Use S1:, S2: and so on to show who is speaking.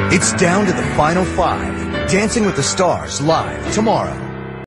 S1: It's down to the final 5. Dancing with the Stars live tomorrow.